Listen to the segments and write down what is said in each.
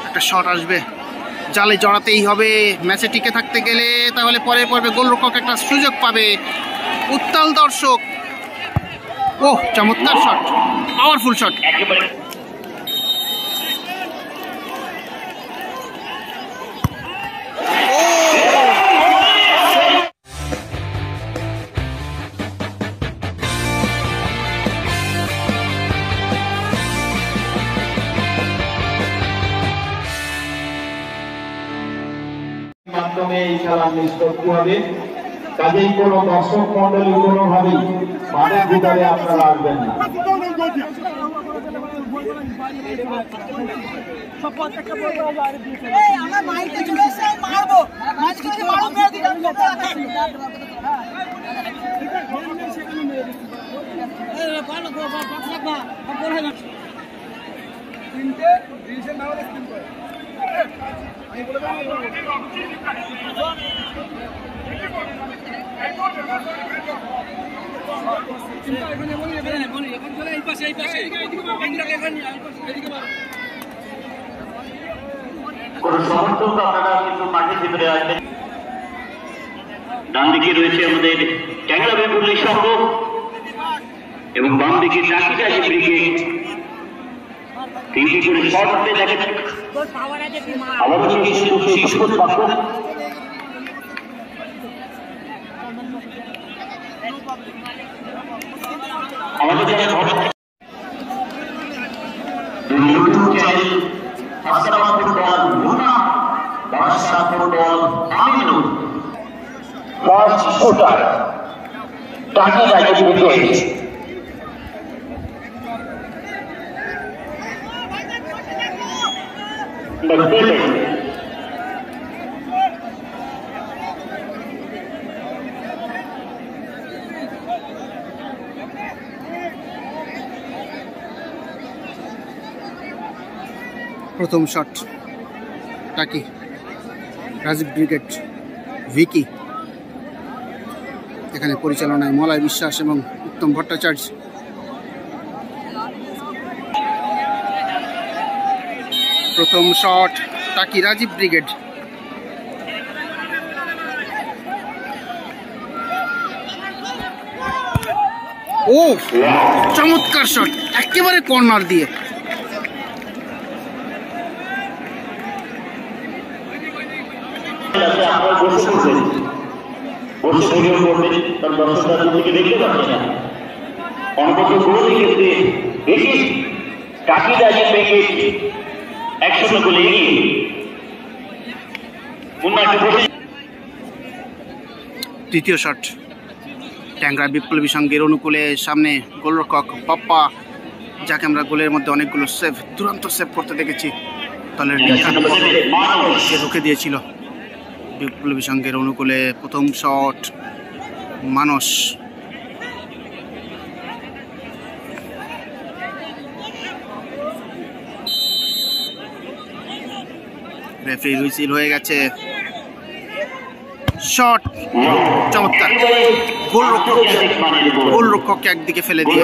একটা শট আসবে, জালে জড়াতেই হবে ম্যাচে টিকে থাকতে গেলে, তাহলে পরে পর্বে গোলরক্ষক একটা সুযোগ পাবে। উত্তাল দর্শক, ওহ চমৎকার শট, পাওয়ারফুল শট। মাধ্যমে এই খেলা নিষ্পত্তি হবে, কাজেই কোনো দর্শক মন্ডলী কোনোভাবেই মাঠের ভিতরে আপনারা আসবেন না। কোন সমর্থক আপনারা কিন্তু মাঠের ভিতরে আসবেন। ডান দিকে রয়েছে আমাদের ট্যাংরা বেপুল্লি সংঘ এবং বাম দিকে নাসিকাশি ব্রিগেড। তিনটি করে শট হাতে দেখেন, আবারও শিশুর বাক্য আমাদের YouTube channel Hasnabad football Muna Badsha football আমিনু first shooter Taki right wicket. প্রথম শট টাকি, রাজীব ব্রিগেড, ভিকি, এখানে পরিচালনায় মলয় বিশ্বাস এবং উত্তম ভট্টাচার্য। প্রথম শট টাকি, রাজীব ব্রিগেড, ও চমৎকার শট, একেবারে কর্নার দিয়ে। তৃতীয় শট ট্যাংরা বিপ্লবী সংঘের অনুকূলে, সামনে গোলরক্ষক পাপ্পা, যাকে আমরা গোলের মধ্যে অনেকগুলো সেভ, দুরন্ত সেভ করতে দেখেছি। দলের সে রুখে দিয়েছিল বিপ্লবী সংঘের অনুকূলে। প্রথম শট মানস, রেফারি হুইসেল হয়ে গেছে। শট চমৎকার, গোলরক্ষককে একদিকে ফেলে দিয়ে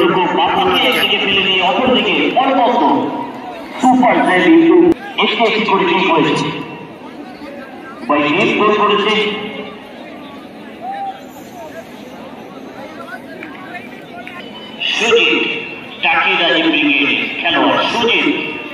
খেলোয়াড় সুজিত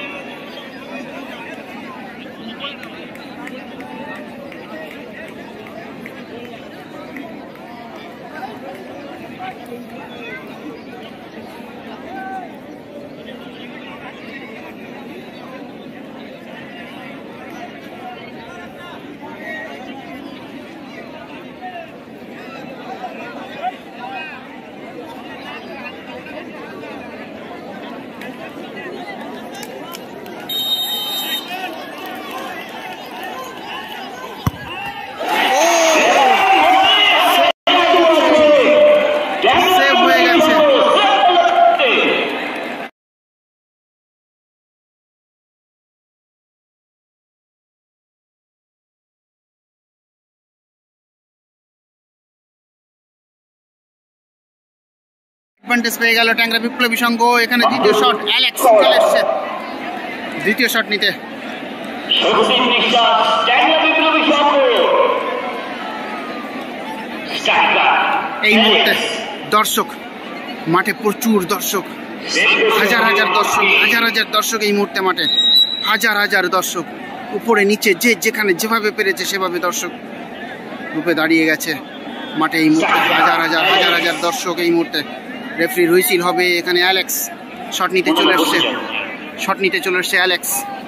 অ্যাডভান্টেজ পেয়ে গেল ট্যাংরা বিপ্লবী সংঘ। এখানে দ্বিতীয় শট, অ্যালেক্স চলে এসছে দ্বিতীয় শট নিতে। স্বস্তির নিঃশ্বাস ট্যাংরা বিপ্লবী সংঘ। এই মুহূর্তে দর্শক মাঠে, প্রচুর দর্শক, হাজার হাজার দর্শক এই মুহূর্তে মাঠে, হাজার দর্শক, উপরে নিচে যে যেখানে যেভাবে পেরেছে সেভাবে দর্শক রূপে দাঁড়িয়ে গেছে মাঠে এই মুহূর্তে। হাজার দর্শক এই মুহূর্তে। রেফারির হুইসিল হবে এখানে। অ্যালেক্স শট নিতে চলে এসছে অ্যালেক্স।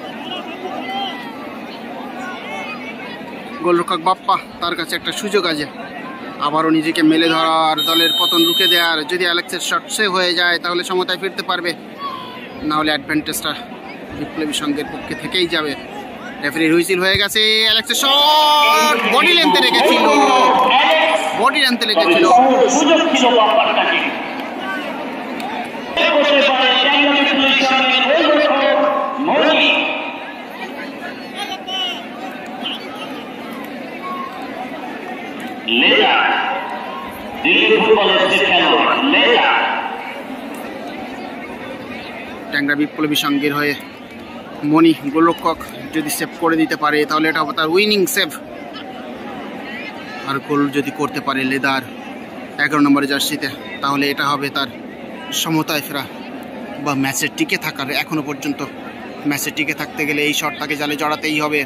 গোলরক্ষক বাপ্পা, তার কাছে একটা সুযোগ আছে আবারও নিজেকে মেলে ধরার, দলের পতন রুখে দেওয়ার। যদি অ্যালেক্সের শট সেভ হয়ে যায় তাহলে সমতায় ফিরতে পারবে, না হলে অ্যাডভান্টেজটা বিপ্লবী সংঘের পক্ষে থেকেই যাবে। রেফারির হুইসিল হয়ে গেছে। অ্যালেক্সের শট বডি লেন্থে লেগেছিল, সুযোগ ছিল বাপ্পার কাছে। ট্যাংরা বিপ্লবী সংঘের হয়ে মনি গোলরক্ষক যদি সেভ করে দিতে পারে তাহলে এটা হবে তার উইনিং সেভ। আর গোল যদি করতে পারে লেদার 11 নম্বরের জার্সিতে, তাহলে এটা হবে তার সমতায় ফেরা বা ম্যাচে টিকে থাকার। এখনো পর্যন্ত ম্যাচে টিকে থাকতে গেলে এই শট তাকে জালে জড়াতেই হবে।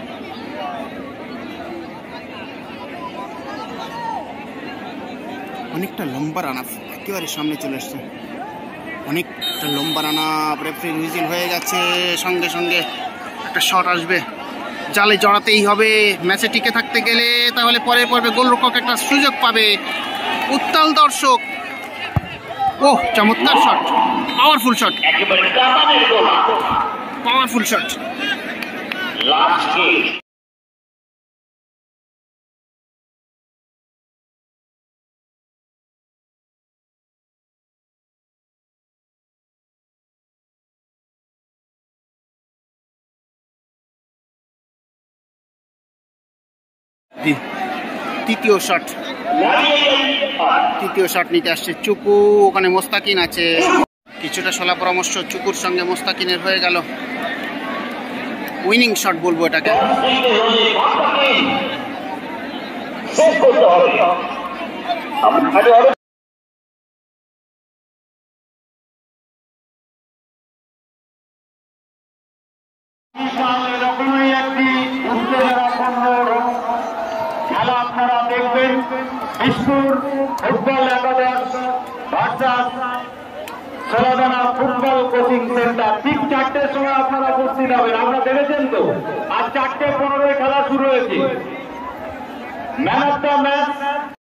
অনেকটা লম্বা রান আপ, একেবারে সামনে চলে এসছে, অনেকটা লম্বা রান আপ। রেফারির হুইসিল হয়ে গেছে, সঙ্গে সঙ্গে একটা শট আসবে, জালে জড়াতেই হবে ম্যাচে টিকে থাকতে গেলে, তাহলে পরের পর্বে গোলরক্ষক একটা সুযোগ পাবে। উত্তাল দর্শক, ওহ চমৎকার শট, পাওয়ারফুল শট। তৃতীয় শট নিতে আসছে চুকু, ওখানে মোস্তাকিন আছে। কিছুটা সলা পরামর্শ চুকুর সঙ্গে মোস্তাকিনের হয়ে গেল। উইনিং শট বলবো এটাকে। খেলা আপনারা দেখবেন বিষ্ণুর ফুটবল একাদশ versus Sholodana football coaching centre. ঠিক 4টের সময় আপনারা উপস্থিত হবেন। আপনারা দেখেছেন তো, আজ 4:15 খেলা শুরু হয়েছে। Man of the match